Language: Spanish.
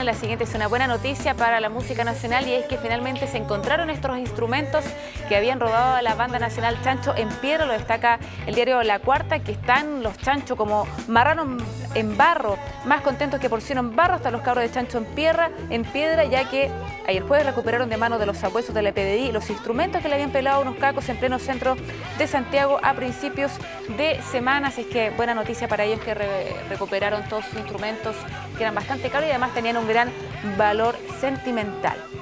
la siguiente es una buena noticia para la música nacional y es que finalmente se encontraron estos instrumentos que habían robado a la banda nacional Chancho en Piedra. Lo destaca el diario La Cuarta, que están los chanchos como marrano en barro, más contentos que porcino en barro, hasta los cabros de Chancho en Piedra, ya que ayer jueves recuperaron de manos de los sabuesos de la PDI los instrumentos que le habían pelado a unos cacos en pleno centro de Santiago a principios de semana. Así que buena noticia para ellos que recuperaron todos sus instrumentos que eran bastante caros y además tenían un gran valor sentimental.